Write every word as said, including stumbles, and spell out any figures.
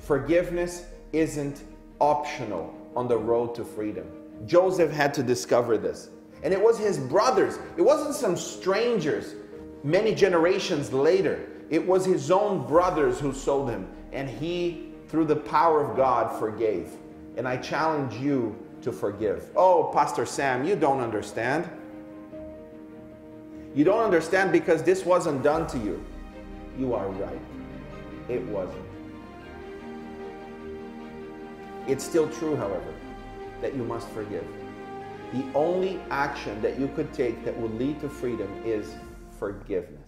Forgiveness isn't optional on the road to freedom. Joseph had to discover this. And it was his brothers. It wasn't some strangers many generations later. It was his own brothers who sold him. And he, through the power of God, forgave. And I challenge you to forgive. Oh, Pastor Sam, you don't understand. You don't understand because this wasn't done to you. You are right. It wasn't. It's still true, however, that you must forgive. The only action that you could take that will lead to freedom is forgiveness.